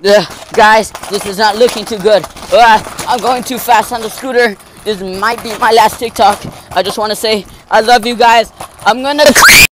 Guys, this is not looking too good. I'm going too fast on the scooter. This might be my last TikTok. I just want to say I love you guys. I'm gonna